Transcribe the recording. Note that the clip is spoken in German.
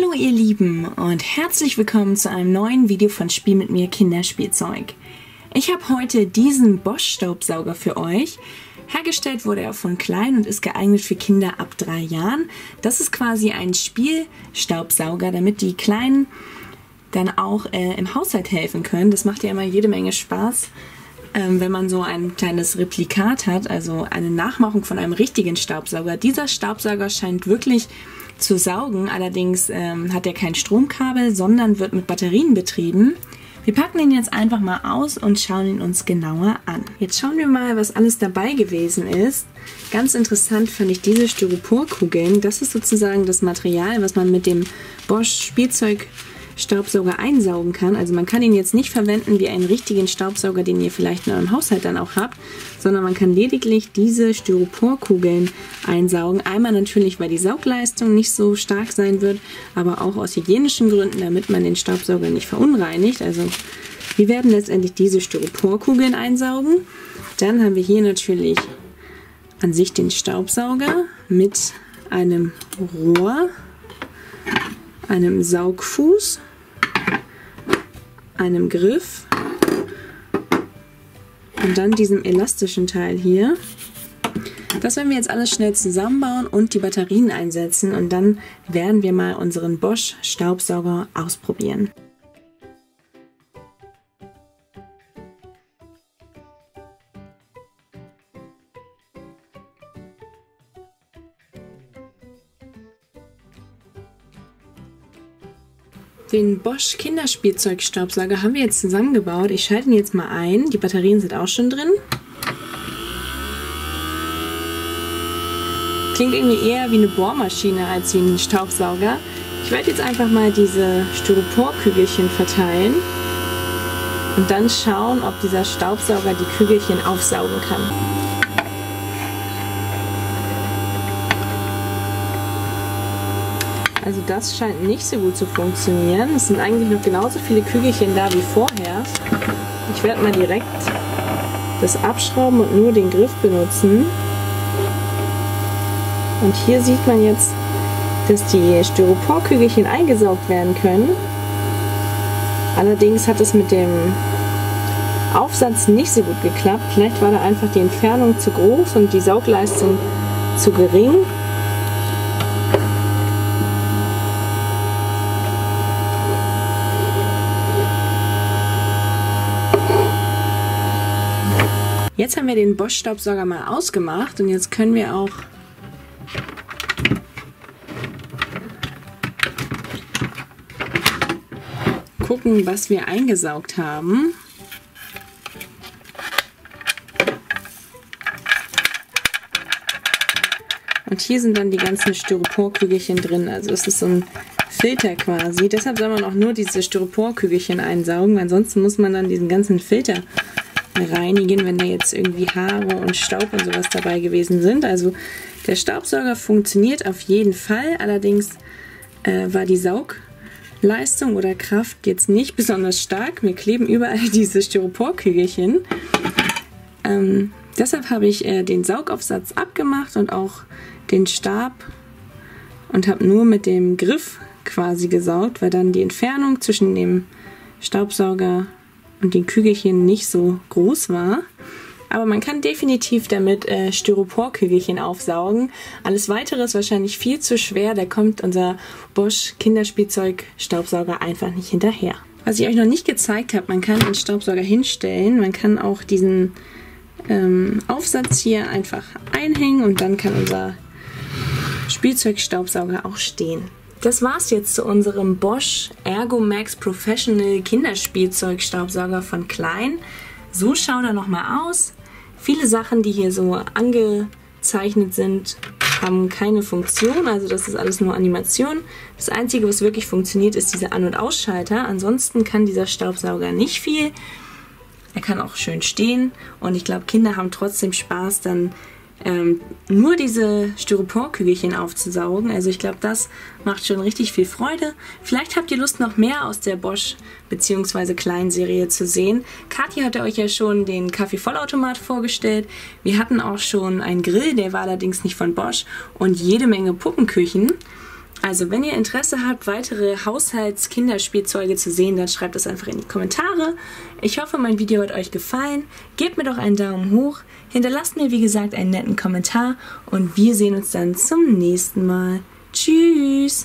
Hallo ihr Lieben und herzlich willkommen zu einem neuen Video von Spiel mit mir Kinderspielzeug. Ich habe heute diesen Bosch Staubsauger für euch. Hergestellt wurde er von Klein und ist geeignet für Kinder ab 3 Jahren. Das ist quasi ein Spielstaubsauger, damit die Kleinen dann auch im Haushalt helfen können. Das macht ja immer jede Menge Spaß, wenn man so ein kleines Replikat hat, also eine Nachmachung von einem richtigen Staubsauger. Dieser Staubsauger scheint wirklich zu saugen, allerdings hat er kein Stromkabel, sondern wird mit Batterien betrieben. Wir packen ihn jetzt einfach mal aus und schauen ihn uns genauer an. Jetzt schauen wir mal, was alles dabei gewesen ist. Ganz interessant fand ich diese Styroporkugeln. Das ist sozusagen das Material, was man mit dem Bosch Spielzeugstaubsauger einsaugen kann. Also man kann ihn jetzt nicht verwenden wie einen richtigen Staubsauger, den ihr vielleicht in eurem Haushalt dann auch habt, sondern man kann lediglich diese Styroporkugeln einsaugen. Einmal natürlich, weil die Saugleistung nicht so stark sein wird, aber auch aus hygienischen Gründen, damit man den Staubsauger nicht verunreinigt. Also wir werden letztendlich diese Styroporkugeln einsaugen. Dann haben wir hier natürlich an sich den Staubsauger mit einem Rohr, einem Saugfuß, einem Griff und dann diesem elastischen Teil hier. Das werden wir jetzt alles schnell zusammenbauen und die Batterien einsetzen und dann werden wir mal unseren Bosch Staubsauger ausprobieren. Den Bosch Kinderspielzeugstaubsauger haben wir jetzt zusammengebaut. Ich schalte ihn jetzt mal ein. Die Batterien sind auch schon drin. Klingt irgendwie eher wie eine Bohrmaschine als wie ein Staubsauger. Ich werde jetzt einfach mal diese Styroporkügelchen verteilen und dann schauen, ob dieser Staubsauger die Kügelchen aufsaugen kann. Also das scheint nicht so gut zu funktionieren. Es sind eigentlich noch genauso viele Kügelchen da wie vorher. Ich werde mal direkt das abschrauben und nur den Griff benutzen. Und hier sieht man jetzt, dass die Styroporkügelchen eingesaugt werden können. Allerdings hat es mit dem Aufsatz nicht so gut geklappt. Vielleicht war da einfach die Entfernung zu groß und die Saugleistung zu gering. Jetzt haben wir den Bosch Staubsauger mal ausgemacht und jetzt können wir auch gucken, was wir eingesaugt haben. Und hier sind dann die ganzen Styroporkügelchen drin, also es ist so ein Filter quasi. Deshalb soll man auch nur diese Styroporkügelchen einsaugen, ansonsten muss man dann diesen ganzen Filter reinigen, wenn da jetzt irgendwie Haare und Staub und sowas dabei gewesen sind. Also der Staubsauger funktioniert auf jeden Fall, allerdings war die Saugleistung oder Kraft jetzt nicht besonders stark. Mir kleben überall diese Styroporkügelchen. Deshalb habe ich den Saugaufsatz abgemacht und auch den Stab und habe nur mit dem Griff quasi gesaugt, weil dann die Entfernung zwischen dem Staubsauger und den Kügelchen nicht so groß war. Aber man kann definitiv damit Styroporkügelchen aufsaugen. Alles weitere ist wahrscheinlich viel zu schwer. Da kommt unser Bosch Kinderspielzeug-Staubsauger einfach nicht hinterher. Was ich euch noch nicht gezeigt habe, man kann den Staubsauger hinstellen. Man kann auch diesen Aufsatz hier einfach einhängen und dann kann unser Spielzeugstaubsauger auch stehen. Das war's jetzt zu unserem Bosch Ergomax Professional Kinderspielzeugstaubsauger von Klein. So schaut er nochmal aus. Viele Sachen, die hier so angezeichnet sind, haben keine Funktion. Also das ist alles nur Animation. Das Einzige, was wirklich funktioniert, ist dieser An- und Ausschalter. Ansonsten kann dieser Staubsauger nicht viel. Er kann auch schön stehen. Und ich glaube, Kinder haben trotzdem Spaß, dann nur diese Styroporkügelchen aufzusaugen. Also ich glaube, das macht schon richtig viel Freude. Vielleicht habt ihr Lust, noch mehr aus der Bosch bzw. Klein-Serie zu sehen. Kathi hatte euch ja schon den Kaffee-Vollautomat vorgestellt. Wir hatten auch schon einen Grill, der war allerdings nicht von Bosch, und jede Menge Puppenküchen. Also, wenn ihr Interesse habt, weitere Haushalts-Kinderspielzeuge zu sehen, dann schreibt es einfach in die Kommentare. Ich hoffe, mein Video hat euch gefallen. Gebt mir doch einen Daumen hoch, hinterlasst mir, wie gesagt, einen netten Kommentar und wir sehen uns dann zum nächsten Mal. Tschüss!